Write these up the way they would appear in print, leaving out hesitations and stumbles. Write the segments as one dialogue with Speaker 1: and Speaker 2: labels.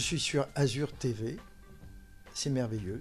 Speaker 1: suis sur Azur TV, c'est merveilleux.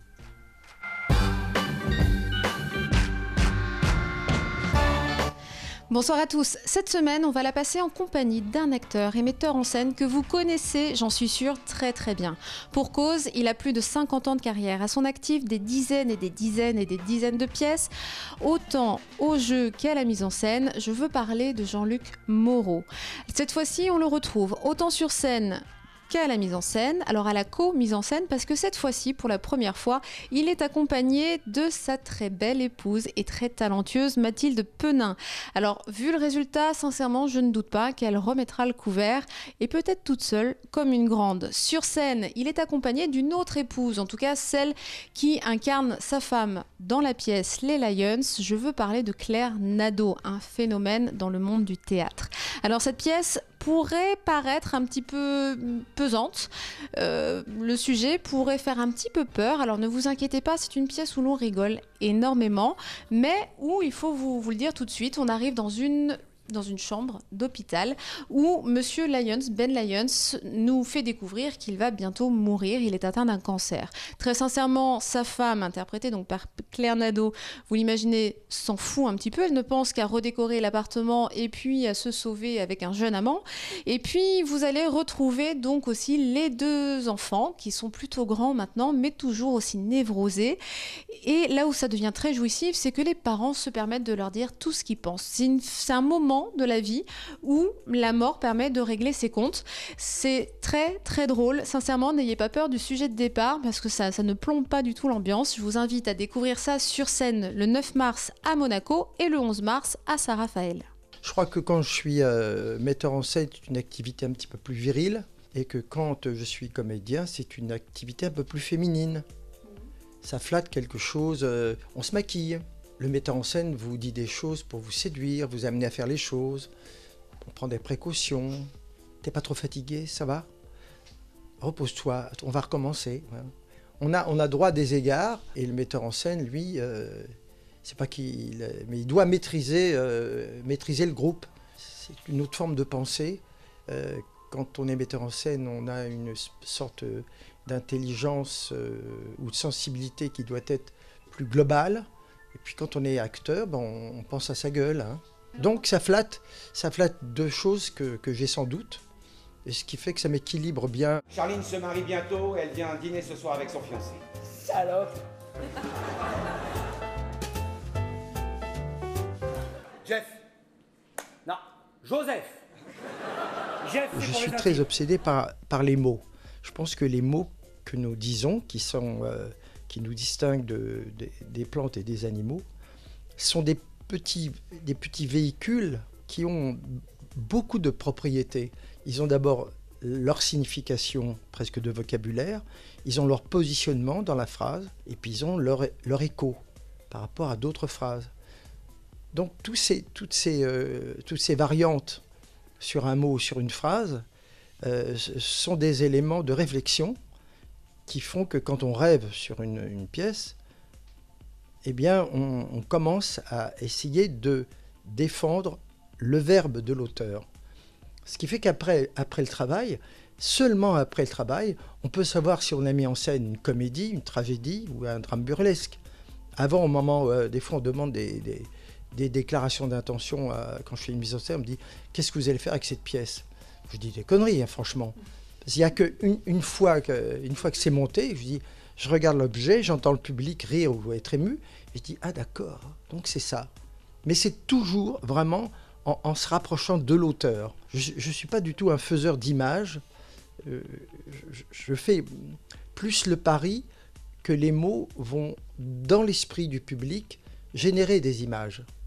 Speaker 2: Bonsoir à tous. Cette semaine, on va la passer en compagnie d'un acteur et metteur en scène que vous connaissez, j'en suis sûre, très très bien. Pour cause, il a plus de 50 ans de carrière. À son actif, des dizaines et des dizaines et des dizaines de pièces, autant au jeu qu'à la mise en scène. Je veux parler de Jean-Luc Moreau. Cette fois-ci, on le retrouve autant sur scène qu'à la mise en scène, alors à la co-mise en scène, parce que cette fois-ci, pour la première fois, il est accompagné de sa très belle épouse et très talentueuse Mathilde Penin. Alors, vu le résultat, sincèrement, je ne doute pas qu'elle remettra le couvert, et peut-être toute seule, comme une grande. Sur scène, il est accompagné d'une autre épouse, en tout cas celle qui incarne sa femme dans la pièce Les Lions. Je veux parler de Claire Nadeau, un phénomène dans le monde du théâtre. Alors, cette pièce pourrait paraître un petit peu pesante. Le sujet pourrait faire un petit peu peur. Alors ne vous inquiétez pas, c'est une pièce où l'on rigole énormément, mais où, il faut vous le dire tout de suite, on arrive dans une chambre d'hôpital où Monsieur Lyons, Ben Lyons, nous fait découvrir qu'il va bientôt mourir. Il est atteint d'un cancer. Très sincèrement, sa femme, interprétée donc par Claire Nadeau, vous l'imaginez, s'en fout un petit peu. Elle ne pense qu'à redécorer l'appartement et puis à se sauver avec un jeune amant. Et puis, vous allez retrouver donc aussi les deux enfants qui sont plutôt grands maintenant, mais toujours aussi névrosés. Et là où ça devient très jouissif, c'est que les parents se permettent de leur dire tout ce qu'ils pensent. C'est un moment de la vie où la mort permet de régler ses comptes. C'est très très drôle. Sincèrement, n'ayez pas peur du sujet de départ parce que ça ne plombe pas du tout l'ambiance. Je vous invite à découvrir ça sur scène le 9 mars à Monaco et le 11 mars à Saint-Raphaël.
Speaker 1: Je crois que quand je suis metteur en scène, c'est une activité un petit peu plus virile et que quand je suis comédien, c'est une activité un peu plus féminine. Ça flatte quelque chose, on se maquille. Le metteur en scène vous dit des choses pour vous séduire, vous amener à faire les choses. On prend des précautions. T'es pas trop fatigué, ça va? Repose-toi, on va recommencer. On a droit à des égards et le metteur en scène, lui, c'est pas mais il doit maîtriser le groupe. C'est une autre forme de pensée. Quand on est metteur en scène, on a une sorte d'intelligence ou de sensibilité qui doit être plus globale. Et puis quand on est acteur, on pense à sa gueule. Hein. Donc ça flatte deux choses que j'ai sans doute. Et ce qui fait que ça m'équilibre bien.
Speaker 3: Charline se marie bientôt et elle vient dîner ce soir avec son fiancé.
Speaker 4: Salope.
Speaker 3: Jeff. Non, Joseph. Jeff,
Speaker 1: Je suis très obsédé par les mots. Je pense que les mots que nous disons, qui nous distinguent des plantes et des animaux, sont des petits véhicules qui ont beaucoup de propriétés. Ils ont d'abord leur signification presque de vocabulaire, ils ont leur positionnement dans la phrase, et puis ils ont leur écho par rapport à d'autres phrases. Donc toutes ces variantes sur un mot ou sur une phrase sont des éléments de réflexion qui font que quand on rêve sur une pièce, eh bien, on commence à essayer de défendre le verbe de l'auteur. Ce qui fait qu'après le travail, seulement après le travail, on peut savoir si on a mis en scène une comédie, une tragédie ou un drame burlesque. Avant, au moment, des fois, on demande des déclarations d'intention. Quand je fais une mise en scène, on me dit « Qu'est-ce que vous allez faire avec cette pièce ?» Je dis des conneries, hein, franchement. Parce qu'il n'y a qu'une fois que c'est monté, je regarde l'objet, j'entends le public rire ou être ému, et je dis « Ah d'accord, donc c'est ça ». Mais c'est toujours vraiment en se rapprochant de l'auteur. Je ne suis pas du tout un faiseur d'images. Je fais plus le pari que les mots vont, dans l'esprit du public, générer des images.